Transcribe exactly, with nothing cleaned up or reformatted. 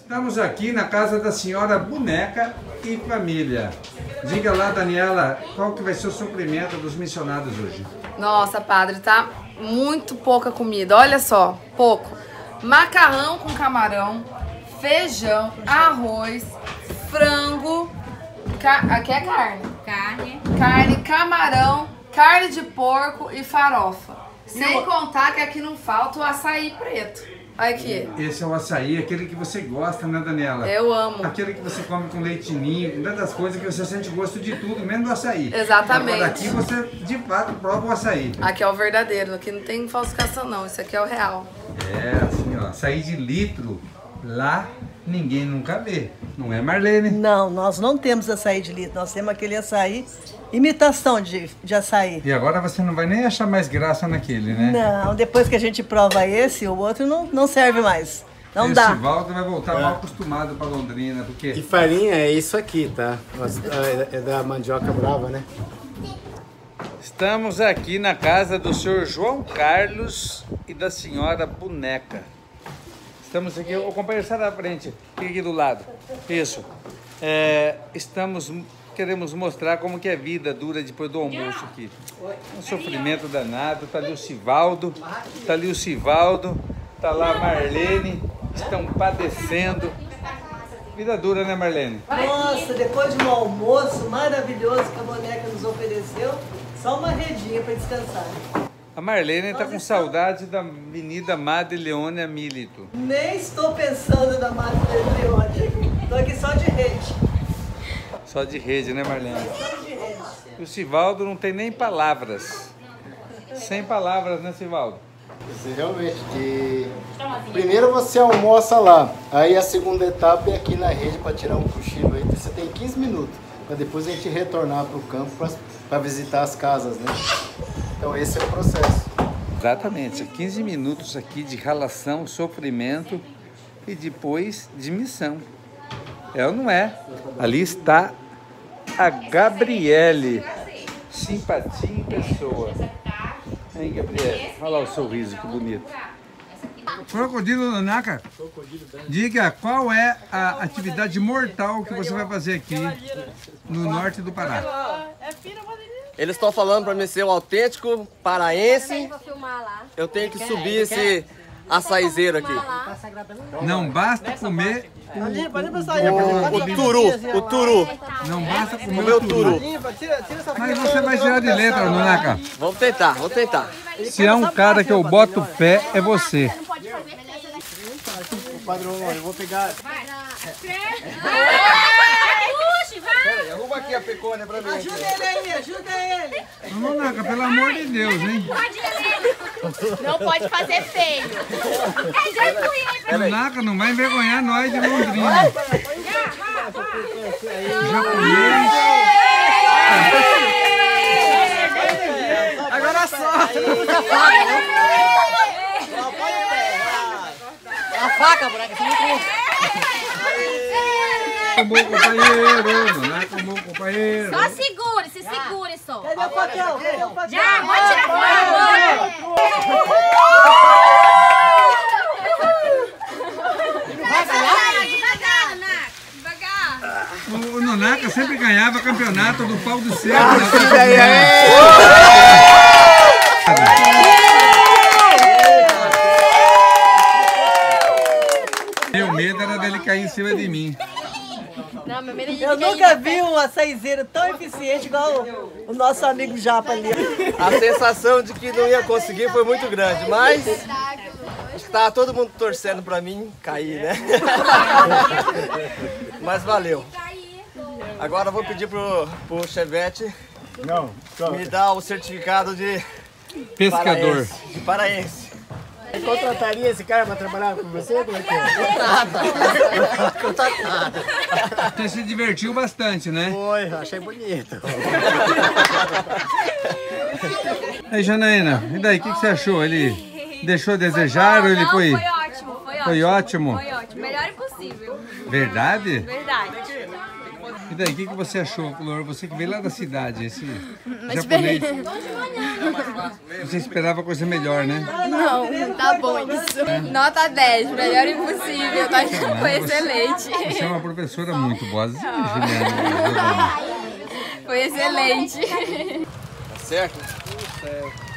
Estamos aqui na casa da senhora Boneca e família. Diga lá, Daniela, qual que vai ser o suprimento dos missionários hoje? Nossa, padre, tá muito pouca comida, olha só, pouco. Macarrão com camarão, feijão, arroz, frango, ca... aqui é carne. Carne. Carne, camarão, carne de porco e farofa. Sem eu... contar que aqui não falta o açaí preto. Olha aqui. Esse é o açaí, aquele que você gosta, né, Daniela? Eu amo. Aquele que você come com leitinho, uma das coisas que você sente gosto de tudo, menos do açaí. Exatamente. Agora aqui você, de fato, prova o açaí. Aqui é o verdadeiro, aqui não tem falsificação não, isso aqui é o real. É, assim, ó, açaí de litro, lá ninguém nunca vê, não é, Marlene? Não, nós não temos açaí de litro, nós temos aquele açaí, imitação de, de açaí. E agora você não vai nem achar mais graça naquele, né? Não, depois que a gente prova esse, o outro não, não serve mais. Não Esse dá. O Valdo vai voltar é. mal acostumado para Londrina, porque... E farinha é isso aqui, tá? É da mandioca brava, né? Estamos aqui na casa do senhor João Carlos e da senhora Boneca. Estamos aqui, o companheiro sai da frente, fica aqui do lado. Isso. É, estamos, queremos mostrar como que é a vida dura depois do almoço aqui. Um sofrimento danado. Tá ali o Sivaldo, tá ali o Sivaldo, tá lá a Marlene, estão padecendo. Vida dura, né, Marlene? Nossa, depois de um almoço maravilhoso que a Boneca nos ofereceu, só uma redinha para descansar. A Marlene está com saudade da Avenida Madre Leônia Milito. Nem estou pensando na Madre Leônia. Estou aqui só de rede. Só de rede, né, Marlene? Só de rede. O Sivaldo não tem nem palavras. Sem palavras, né, Sivaldo? Você realmente, que... primeiro você almoça lá, aí a segunda etapa é aqui na rede para tirar um cochilo. Aí você tem quinze minutos, para depois a gente retornar para o campo para visitar as casas, né? Então esse é o processo. Exatamente, quinze minutos aqui de ralação, sofrimento e depois de missão. É ou não é? Ali está a Gabriele, simpatia em pessoa. Hein, Gabriele? Olha lá o sorriso, que bonito. Crocodilo Nanaca, diga qual é a atividade mortal que você vai fazer aqui no norte do Pará. Eles estão falando para mim ser um autêntico paraense. Eu tenho que subir esse açaizeiro aqui. Não basta comer o, o, o turu, o turu. Não basta comer o, o turu. Mas você vai tirar de letra, Nanaca. Vamos tentar, vamos tentar. Se é um cara que eu boto fé, é você. Padrão, eu vou pegar... Peraí, arruma aqui a pecônia pra mim. Ajuda ele aí, ajuda ele. Nanaca, pelo amor de Deus, hein? Não pode fazer feio. Nanaca, não vai envergonhar nós de Londrina. Japonês. Agora só. A faca, Boneca, você não trouxe. Como companheiro, não é como companheiro. Só segure, se segure só. Cadê o papel? Cadê o papel? Já, pode tirar fora. Devagar, Naca. Devagar. O Nanaca sempre ganhava campeonato do pau do cerro. Meu medo era dele cair em cima de mim. Não, meu medo é de Eu nunca vi um açaizeiro tão eficiente igual o, o nosso amigo Japa ali. A sensação de que não ia conseguir foi muito grande, mas acho que tava todo mundo torcendo pra mim cair, né? Mas valeu. Agora eu vou pedir pro, pro Chevette Não, me dar o certificado de Pescador. paraense. De paraense. Você contrataria esse cara para trabalhar com você? Como é que é? Contratado. Você se divertiu bastante, né? Foi, achei bonito. Aí, Janaína, e daí, o que, que você achou? Ele deixou a desejar ou ele Não, foi... foi ótimo, foi ótimo. Foi ótimo? Foi ótimo, melhor impossível. Verdade? Verdade. E daí, o que, que você achou, Flor? Você que veio lá da cidade, esse Mas japonês. peraí. Você esperava coisa melhor, né? Não, tá bom isso. Nota dez, melhor impossível. Tá? Foi excelente. Você é uma professora muito boazinha, Juliana. Foi excelente. Tá certo? Certo.